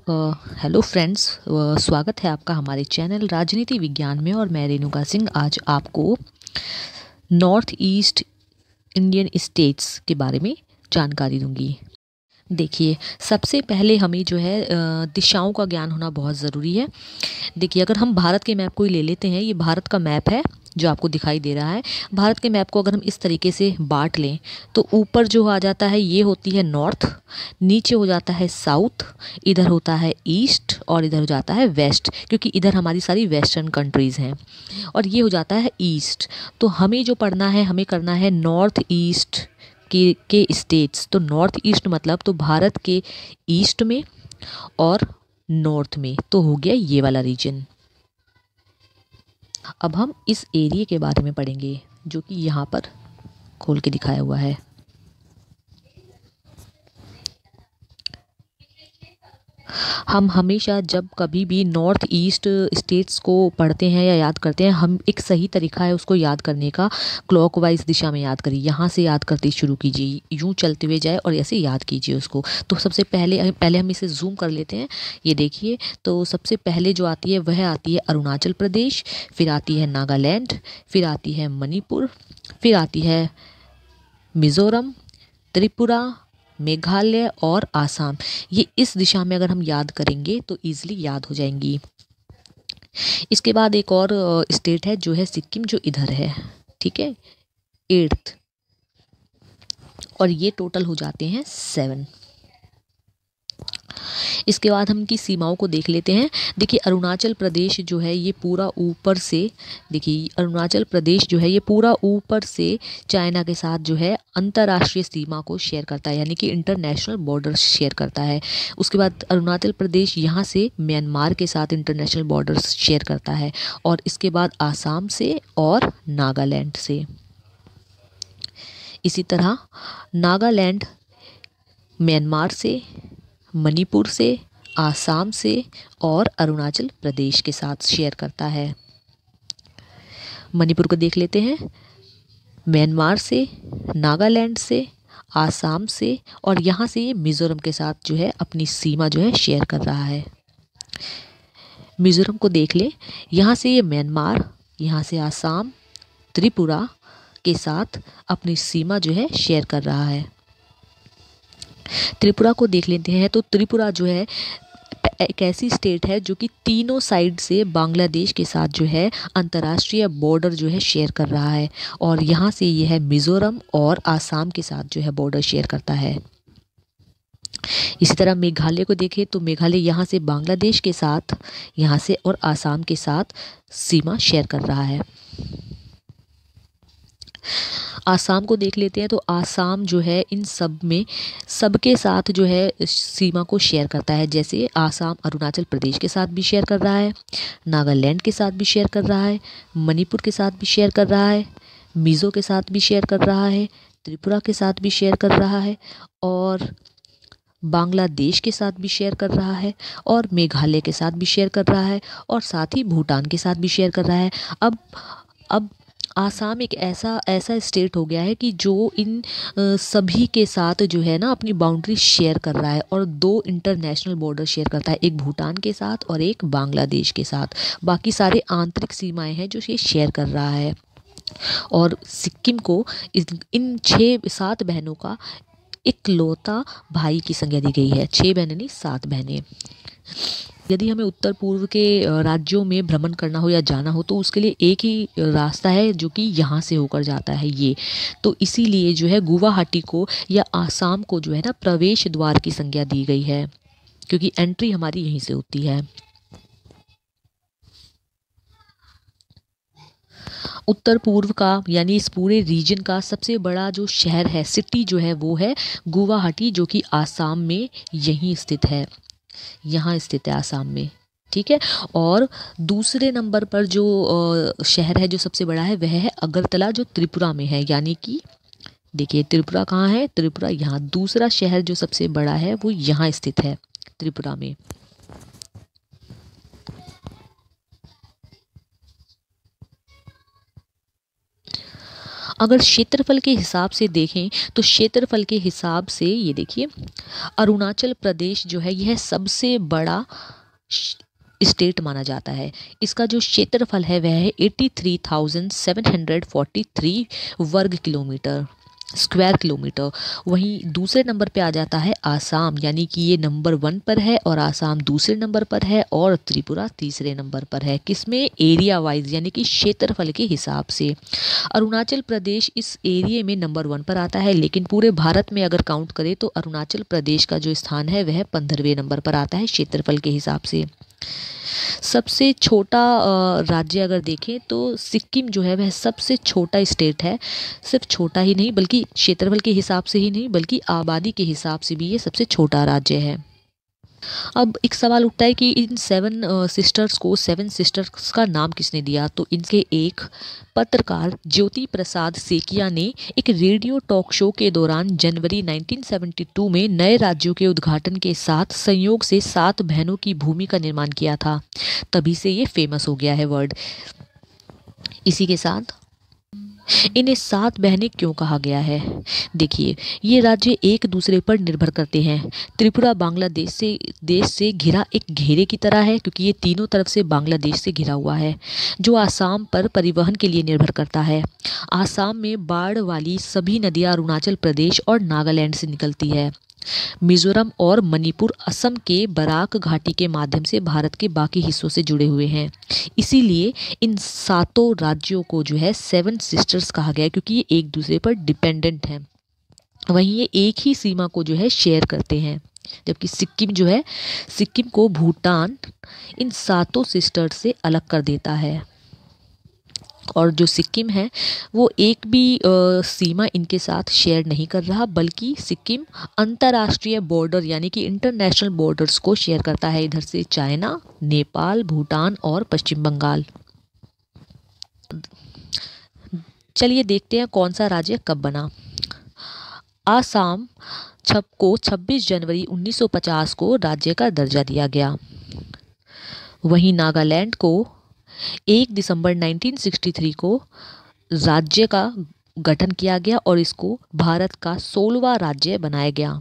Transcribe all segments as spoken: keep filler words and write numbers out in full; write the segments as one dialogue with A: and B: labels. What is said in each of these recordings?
A: Hello friends, स्वागत है आपका हमारे चैनल राजनीति विज्ञान में। और मैं रेणुका सिंह आज आपको नॉर्थ ईस्ट इंडियन स्टेट्स के बारे में जानकारी दूंगी। देखिए, सबसे पहले हमें जो है अ, दिशाओं का ज्ञान होना बहुत ज़रूरी है। देखिए, अगर हम भारत के मैप को ही ले लेते हैं, ये भारत का मैप है जो आपको दिखाई दे रहा है। भारत के मैप को अगर हम इस तरीके से बांट लें तो ऊपर जो आ जाता है ये होती है नॉर्थ, नीचे हो जाता है साउथ, इधर होता है ईस्ट और इधर हो जाता है वेस्ट, क्योंकि इधर हमारी सारी वेस्टर्न कंट्रीज़ हैं। और ये हो जाता है ईस्ट। तो हमें जो पढ़ना है, हमें करना है नॉर्थ ईस्ट के के स्टेट्स। तो नॉर्थ ईस्ट मतलब तो भारत के ईस्ट में और नॉर्थ में, तो हो गया ये वाला रीजन। अब हम इस एरिया के बारे में पढ़ेंगे जो कि यहाँ पर खोल के दिखाया हुआ है। हम हमेशा जब कभी भी नॉर्थ ईस्ट स्टेट्स को पढ़ते हैं या याद करते हैं, हम एक सही तरीका है उसको याद करने का, क्लॉकवाइज दिशा में याद करिए। यहाँ से याद करते शुरू कीजिए, यूँ चलते हुए जाए और ऐसे याद कीजिए उसको। तो सबसे पहले पहले हम इसे जूम कर लेते हैं। ये देखिए, तो सबसे पहले जो आती है वह आती है अरुणाचल प्रदेश, फिर आती है नागालैंड, फिर आती है मणिपुर, फिर आती है मिज़ोरम, त्रिपुरा, मेघालय और आसाम। ये इस दिशा में अगर हम याद करेंगे तो इजीली याद हो जाएंगी। इसके बाद एक और स्टेट है जो है सिक्किम, जो इधर है, ठीक है, एट्थ। और ये टोटल हो जाते हैं सेवन। इसके बाद हम इनकी सीमाओं को देख लेते हैं। देखिए, अरुणाचल प्रदेश जो है ये पूरा ऊपर से, देखिए अरुणाचल प्रदेश जो है ये पूरा ऊपर से चाइना के साथ जो है अंतर्राष्ट्रीय सीमा को शेयर करता है, यानी कि इंटरनेशनल बॉर्डर शेयर करता है। उसके बाद अरुणाचल प्रदेश यहाँ से म्यांमार के साथ इंटरनेशनल बॉर्डर शेयर करता है, और इसके बाद आसाम से और नागालैंड से। इसी तरह नागालैंड म्यांमार से, मणिपुर से, आसाम से और अरुणाचल प्रदेश के साथ शेयर करता है। मणिपुर को देख लेते हैं। म्यांमार से, नागालैंड से, आसाम से और यहाँ से ये मिज़ोरम के साथ जो है अपनी सीमा जो है शेयर कर रहा है। मिज़ोरम को देख लें, यहाँ से ये म्यांमार, यहाँ से आसाम, त्रिपुरा के साथ अपनी सीमा जो है शेयर कर रहा है। त्रिपुरा को देख लेते हैं, तो त्रिपुरा जो है एक ऐसी स्टेट है जो कि तीनों साइड से बांग्लादेश के साथ जो है अंतर्राष्ट्रीय बॉर्डर जो है शेयर कर रहा है, और यहाँ से यह है मिज़ोरम और आसाम के साथ जो है बॉर्डर शेयर करता है। इसी तरह मेघालय को देखें तो मेघालय यहाँ से बांग्लादेश के साथ, यहाँ से और आसाम के साथ सीमा शेयर कर रहा है। आसाम को देख लेते हैं, तो आसाम जो है इन सब में सबके साथ जो है सीमा को शेयर करता है। जैसे आसाम अरुणाचल प्रदेश के साथ भी शेयर कर रहा है, नागालैंड के साथ भी शेयर कर रहा है, मणिपुर के साथ भी शेयर कर रहा है, मिज़ो के साथ भी शेयर कर रहा है, त्रिपुरा के साथ भी शेयर कर रहा है, और बांग्लादेश के साथ भी शेयर कर रहा है, और मेघालय के साथ भी शेयर कर रहा है, और साथ ही भूटान के साथ भी शेयर कर रहा है। अब अब आसाम एक ऐसा ऐसा स्टेट हो गया है कि जो इन अ, सभी के साथ जो है ना अपनी बाउंड्री शेयर कर रहा है, और दो इंटरनेशनल बॉर्डर शेयर करता है, एक भूटान के साथ और एक बांग्लादेश के साथ। बाकी सारे आंतरिक सीमाएं हैं जो ये शेयर कर रहा है। और सिक्किम को इस- इन छः सात बहनों का इकलौता भाई की संज्ञा दी गई है। छः बहनें नहीं, सात बहनें। यदि हमें उत्तर पूर्व के अ, राज्यों में भ्रमण करना हो या जाना हो तो उसके लिए एक ही रास्ता है जो कि यहाँ से होकर जाता है ये। तो इसीलिए जो है गुवाहाटी को या आसाम को जो है ना प्रवेश द्वार की संज्ञा दी गई है, क्योंकि एंट्री हमारी यहीं से होती है। उत्तर पूर्व का यानी इस पूरे रीजन का सबसे बड़ा जो शहर है, सिटी जो है, वो है गुवाहाटी, जो कि आसाम में यहीं स्थित है, यहाँ स्थित है आसाम में, ठीक है। और दूसरे नंबर पर जो अ, शहर है जो सबसे बड़ा है वह है अगरतला, जो त्रिपुरा में है। यानी कि देखिए त्रिपुरा कहाँ है, त्रिपुरा यहाँ। दूसरा शहर जो सबसे बड़ा है वो यहाँ स्थित है, त्रिपुरा में। अगर क्षेत्रफल के हिसाब से देखें तो क्षेत्रफल के हिसाब से ये देखिए अरुणाचल प्रदेश जो है यह सबसे बड़ा स्टेट माना जाता है। इसका जो क्षेत्रफल है वह है तिरासी हज़ार सात सौ तैंतालीस वर्ग किलोमीटर स्क्वायर किलोमीटर। वहीं दूसरे नंबर पे आ जाता है आसाम, यानी कि ये नंबर वन पर है और आसाम दूसरे नंबर पर है और त्रिपुरा तीसरे नंबर पर है। किसमें? एरिया वाइज, यानी कि क्षेत्रफल के हिसाब से। अरुणाचल प्रदेश इस एरिया में नंबर वन पर आता है, लेकिन पूरे भारत में अगर काउंट करें तो अरुणाचल प्रदेश का जो स्थान है वह पंद्रहवें नंबर पर आता है क्षेत्रफल के हिसाब से। सबसे छोटा राज्य अगर देखें तो सिक्किम जो है वह सबसे छोटा स्टेट है। सिर्फ छोटा ही नहीं बल्कि क्षेत्रफल के हिसाब से ही नहीं बल्कि आबादी के हिसाब से भी ये सबसे छोटा राज्य है। अब एक सवाल उठता है कि इन सेवन सिस्टर्स को सेवन सिस्टर्स का नाम किसने दिया? तो इनके एक पत्रकार ज्योति प्रसाद सेकिया ने एक रेडियो टॉक शो के दौरान जनवरी उन्नीस सौ बहत्तर में नए राज्यों के उद्घाटन के साथ संयोग से सात बहनों की भूमि का निर्माण किया था। तभी से ये फेमस हो गया है वर्ड। इसी के साथ इन्हें सात बहनें क्यों कहा गया है? देखिए, ये राज्य एक दूसरे पर निर्भर करते हैं। त्रिपुरा बांग्लादेश से देश से घिरा एक घेरे की तरह है, क्योंकि ये तीनों तरफ से बांग्लादेश से घिरा हुआ है, जो आसाम पर परिवहन के लिए निर्भर करता है। आसाम में बाढ़ वाली सभी नदियां अरुणाचल प्रदेश और नागालैंड से निकलती है। मिजोरम और मणिपुर असम के बराक घाटी के माध्यम से भारत के बाकी हिस्सों से जुड़े हुए हैं। इसीलिए इन सातों राज्यों को जो है सेवन सिस्टर्स कहा गया है, क्योंकि ये एक दूसरे पर डिपेंडेंट हैं। वहीं ये एक ही सीमा को जो है शेयर करते हैं, जबकि सिक्किम जो है सिक्किम को भूटान इन सातों सिस्टर्स से अलग कर देता है। और जो सिक्किम है वो एक भी आ, सीमा इनके साथ शेयर नहीं कर रहा, बल्कि सिक्किम अंतर्राष्ट्रीय बॉर्डर यानी कि इंटरनेशनल बॉर्डर्स को शेयर करता है, इधर से चाइना, नेपाल, भूटान और पश्चिम बंगाल। चलिए देखते हैं कौन सा राज्य कब बना। आसाम छप को छब्बीस जनवरी उन्नीस सौ पचास को राज्य का दर्जा दिया गया। वहीं नागालैंड को एक दिसंबर उन्नीस सौ तिरसठ को राज्य का गठन किया गया और इसको भारत का सोलहवां राज्य बनाया गया।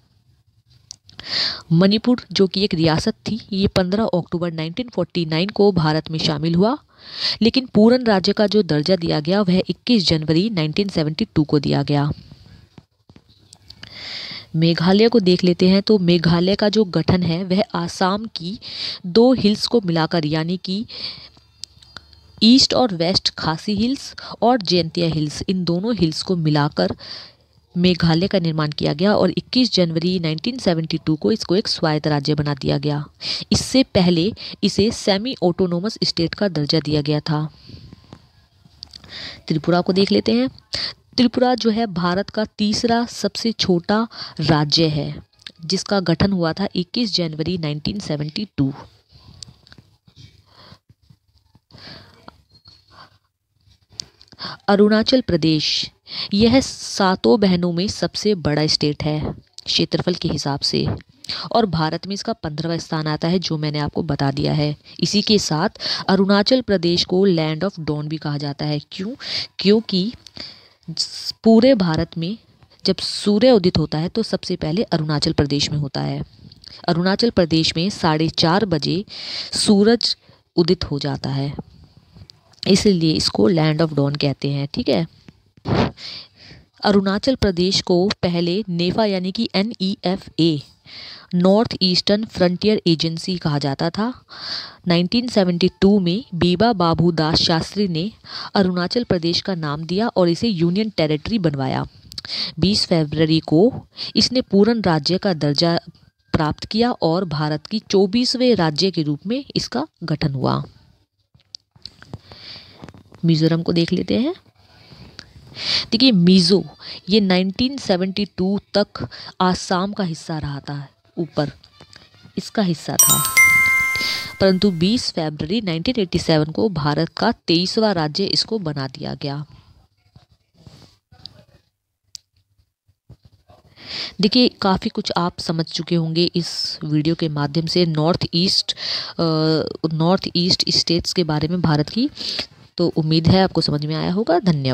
A: मणिपुर जो कि एक रियासत थी, ये पंद्रह अक्टूबर उन्नीस सौ उनचास को भारत में शामिल हुआ, लेकिन पूर्ण राज्य का जो दर्जा दिया गया वह इक्कीस जनवरी उन्नीस सौ बहत्तर को दिया गया। मेघालय को देख लेते हैं। तो मेघालय का जो गठन है वह आसाम की दो हिल्स को मिलाकर, यानी कि ईस्ट और वेस्ट खासी हिल्स और जयंतिया हिल्स, इन दोनों हिल्स को मिलाकर मेघालय का निर्माण किया गया और इक्कीस जनवरी उन्नीस सौ बहत्तर को इसको एक स्वायत्त राज्य बना दिया गया। इससे पहले इसे सेमी ऑटोनोमस स्टेट का दर्जा दिया गया था। त्रिपुरा को देख लेते हैं। त्रिपुरा जो है भारत का तीसरा सबसे छोटा राज्य है, जिसका गठन हुआ था इक्कीस जनवरी उन्नीस सौ बहत्तर। अरुणाचल प्रदेश यह सातों बहनों में सबसे बड़ा स्टेट है क्षेत्रफल के हिसाब से, और भारत में इसका पंद्रहवां स्थान आता है, जो मैंने आपको बता दिया है। इसी के साथ अरुणाचल प्रदेश को लैंड ऑफ डॉन भी कहा जाता है। क्यों? क्योंकि पूरे भारत में जब सूर्य उदित होता है तो सबसे पहले अरुणाचल प्रदेश में होता है। अरुणाचल प्रदेश में साढ़े चार बजे सूरज उदित हो जाता है, इसलिए इसको लैंड ऑफ डॉन कहते हैं। ठीक है। अरुणाचल प्रदेश को पहले नेफा यानी कि N E F A north eastern frontier agency कहा जाता था। उन्नीस सौ बहत्तर में बीबा बाबू दास शास्त्री ने अरुणाचल प्रदेश का नाम दिया और इसे यूनियन टेरिटरी बनवाया। बीस फरवरी को इसने पूर्ण राज्य का दर्जा प्राप्त किया और भारत की चौबीसवें राज्य के रूप में इसका गठन हुआ। मिजोरम को देख लेते हैं। देखिए, मिजो ये उन्नीस सौ बहत्तर तक आसाम का हिस्सा रहा था, ऊपर इसका हिस्सा था, परंतु बीस फरवरी उन्नीस सौ सत्तासी को भारत का तेईसवां राज्य इसको बना दिया गया। देखिए, काफ़ी कुछ आप समझ चुके होंगे इस वीडियो के माध्यम से north east north east states के बारे में भारत की। तो उम्मीद है आपको समझ में आया होगा। धन्यवाद।